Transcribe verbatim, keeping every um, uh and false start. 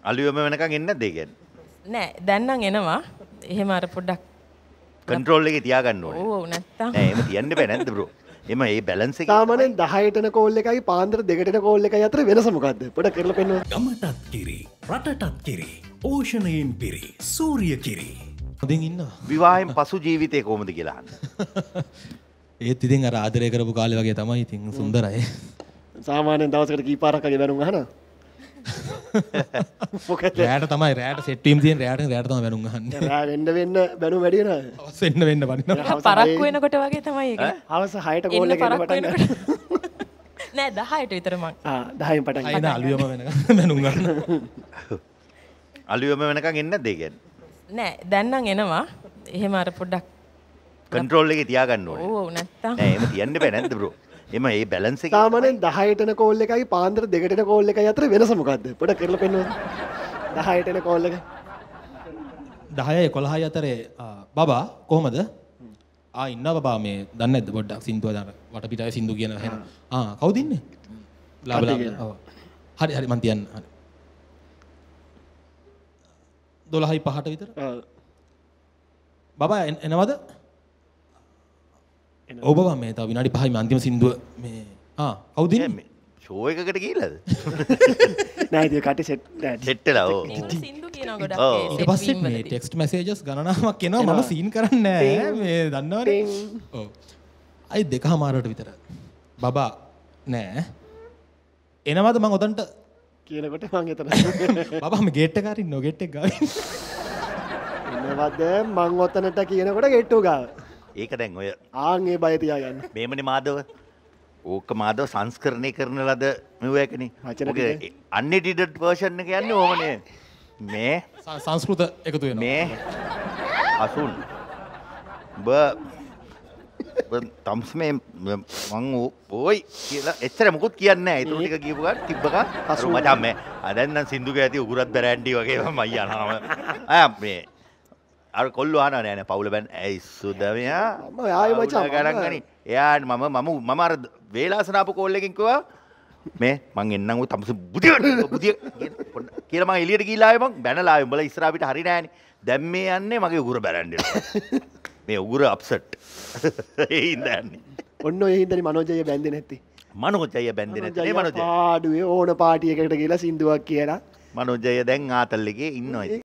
අලුයම වෙනකන් එන්නේ නැද්ද ඒ කියන්නේ? නෑ දැන් නම් එනවා. එහෙම අර පොඩ්ඩක් කන්ට්‍රෝල් එකේ තියාගන්න ඕනේ. ඔව් නැත්තම්. නෑ එහෙම තියන්න බෑ නැද්ද බ්‍රෝ? එම මේ බැලන්ස් එක සාමාන්‍යයෙන් දහයට එන කෝල් එකයි පාන්දර දෙකට එන කෝල් එකයි අතර වෙනස මොකද්ද? පොඩ්ඩක් කරලා පෙන්නන්න. ගමටත් කිරි, රටටත් කිරි, ඕෂණයෙන් පිරි, සූර්ය කිරි. හොඳින් ඉන්නවා. විවාහයෙන් පසු ජීවිතේ කොහොමද කියලා අහන්න. ඒත් ඉතින් අර ආදරය කරපු කාලේ වගේ තමයි ඉතින් සුන්දරයි. සාමාන්‍යයෙන් දවසකට කී පාරක් වගේ බැනුම් අහනවා? මොකද රෑට තමයි රෑට සෙට් වීම තියෙන රෑට රෑට තමයි බැනුම් අහන්නේ. රෑ වෙන්න වෙන්න බැනුම් වැඩි වෙනවා. අවස් වෙන්න වෙන්න බනිනවා. පරක්කු වෙනකොට වගේ තමයි ඒක. හවස හයට කෝල් එක එන්න පටන් ගන්නවා. නෑ දහයට විතර මං. ආ දහයෙන් පටන් ගන්නවා. අයින අලුයම වෙනකන් බැනුම් ගන්න. අලුයම වෙනකන් එන්නේ නැද්ද ඒ කියන්නේ? නෑ දැන් නම් එනවා. එහෙම අර පොඩ්ඩක් කන්ට්‍රෝල් එකේ තියාගන්න ඕනේ. ඔව් නැත්තම්. නෑ එහෙම තියන්න බෑ නැද්ද බ්‍රෝ? එම මේ බැලන්ස් එක සාමාන්‍යයෙන් දහයට එන කෝල් එකයි පාන්දර දෙකට එන කෝල් එකයි අතර වෙනස මොකද්ද? පොඩ්ඩක් කරලා පෙන්නන්න. දහයට එන කෝල් එක. දහයයි එකොළහයි අතරේ බබා කොහමද? ආ ඉන්නවා බබා මේ දන්නේ නැද්ද පොඩ්ඩක් සින්දුව දාන වටපිටාවේ සින්දු කියන හැන. ආ කවුද ඉන්නේ? ලාබලා. ඔව්. හරි හරි මන් තියන්න. හරි. දොළහයි පහට විතර. ආ. බබා එනවද? ඔව් බබා මේ තව විනාඩි පහයි මේ අන්තිම සින්දුව මේ ආ කවුද ඉන්නේ? ෂෝ එකකට ගිහලාද? නෑ ඉතින් කටි සෙට් සෙට් වෙලා ඔව්. සින්දු කියනවා ගොඩක් ඔව්. ඒ ඊට set පස්සේ wing මේ වලදී. ටෙක්ස්ට් මැසේජස් ගණනාවක් එනවා මම සීන් කරන්නේ නැහැ මේ දන්නවනේ. ඔව්. අයි දෙකමාරට විතර. බබා නෑ. එනවද මං ඔතනට කියනකොට මං එතන. බබා මේ ගේට් එක අරින්න ගේට් එක ගාවින්. එනවද මං ඔතනට කියනකොට ගෙට්ටු ගාව. ඒක දැන් ඔය ආන් ඒ බය තියාගන්න. මේමනේ මාදව. ඕක මාදව සංස්කරණය කරන ලද මෙවැකනේ. වචන ඔක අන්එඩිටඩ් වර්ෂන් එක යන්නේ ඕමනේ. මේ ස- සංස්කෘත එකතු වෙනවා. මේ අසුන් බ තම්ස් මේ මං ඕයි කියලා එච්චර මුකුත් කියන්නේ නැහැ. ඒ ටික කියපු ගමන් තිබ්බක අසු මචං මේ ආ දැන් නම් සින්දුක ඇති උගුරත් බරැන්ඩි වගේ මම අයියානාම ආ මේ අර කොල්ලෝ අහනවා නෑ නෑ පවුල බෑන් ඇයි සුදමියා මම ආයේ මචං ගණන් ගනි එයා මම මම මම අර වේලාසන ආපු කෝල් එකකින් කිව්වා මේ මං එන්නම් ඔය තමුස බුදිය බුදිය කියලා මං එළියට ගිහිල්ලා ආවේ මං බැනලා ආවේ උඹලා ඉස්සරහ පිට හරි නෑනේ දැන් මේ යන්නේ මගේ උගුර බැරන්නේ මේ උගුර අප්සෙට් ඒ ඉඳන්නේ ඔන්න ඔය හින්දානේ මනෝජය බැන්දේ නැත්තේ. මනෝජය බැන්දේ නැත්තේ නේ මනෝජය පාඩුවේ ඕන පාටි එකකට ගිහලා සින්දුවක් කියලා මනෝජය දැන් ආතල් එකේ ඉන්නවා